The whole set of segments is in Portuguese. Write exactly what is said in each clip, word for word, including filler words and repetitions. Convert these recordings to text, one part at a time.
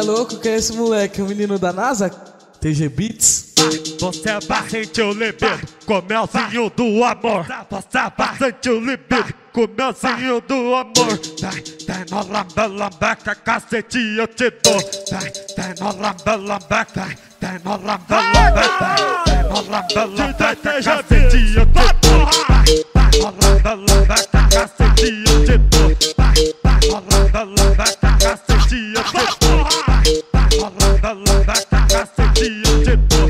louco? Quem é esse moleque? É o menino da NASA? T G Beats? Você vai sentir o libido, comelzinho do amor. Você vai sentir o libido, comelzinho do amor. Vem, vem no lambe-lambeca, cacete eu te dou. Vem, vem no lambe-lambeca, vem, vem no lambe-lambeca, vem no lambe-lambeca, cacete eu te dou. Vem no lambe-lambeca, cacete eu te dou. Vem no lambe-lambeca, cacete eu te dou. Vem no lambe-lambeca, cacete eu te dou.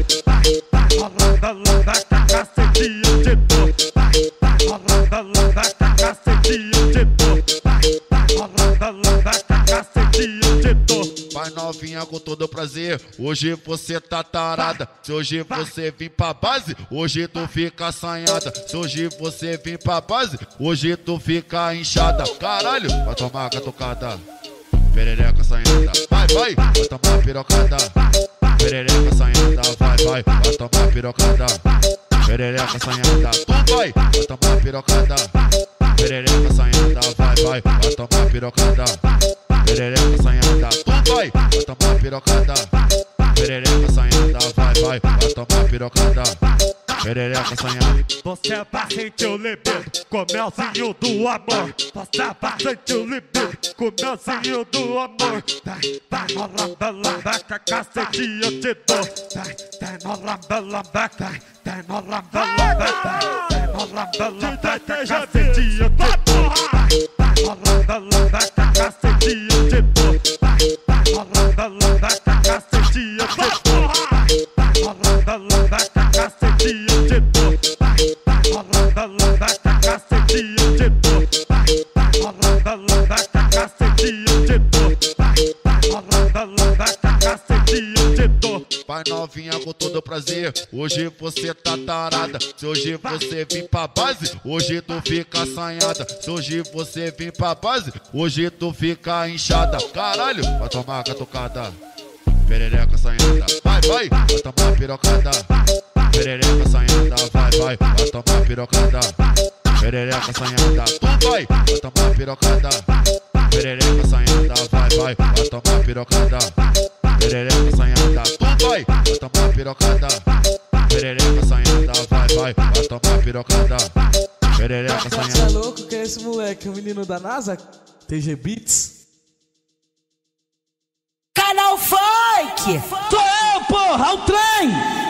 Vai novinha com todo prazer, hoje você tá tarada. Se hoje você vir pra base, hoje tu fica assanhada. Se hoje você vir pra base, hoje tu fica inchada. Caralho, vai tomar catucada, perereca assanhada. Vai, vai, vai tomar pirocada, perereca assanhada. Vai, vai, vai tomar pirocada, perereca assanhada. Tu vai, vai tomar pirocada, perereca assanhada. Vai, vai, vai tomar pirocada, perereca assanhada. Tu vai, vai tomar pirocada, perereca assanhada. Vai, vai, vai tomar pirocada, perereca assanhada. Você vai sentir o libido, comelzinho do amor. Você vai sentir o libido, comelzinho do amor. Vem, vem no lambe-lambeca, cacete eu te dou. Vem, vem no lambe-lambeca, vem, vem no lambe-lambeca, vem no lambe-lambeca, cacete eu te dou. Vem no lambe-lambeca, cacete eu te dou. Vem no lambe-lambeca, cacete eu te dou. Vem no lambe-lambeca, cacete eu te dou. Vem no lambe-lambeca, cacete eu te dou. Vem no lambe-lambeca, cacete eu te dou. Vem no lambe-lambeca, cacete eu te dou. Vai novinha com todo prazer, hoje você tá tarada. Se hoje você vir pra base, hoje tu fica assanhada. Se hoje você vir pra base, hoje tu fica inchada. Caralho, vai tomar catucada, perereca assanhada. Vai, vai, vai tomar pirocada, perereca assanhada. Vai, vai, vai tomar pirocada, perereca assanhada. Tu vai, vai tomar pirocada, perereca assanhada. Vai, vai, vai tomar pirocada, perereca assanhada. Tu vai, vai tomar pirocada, perereca assanhada. Vai, vai, vai tomar pirocada, perereca assanhada. Você é louco? Quem é esse moleque? É o menino da NASA? T G Beats? Canal Funk! Sou eu, porra, o trem!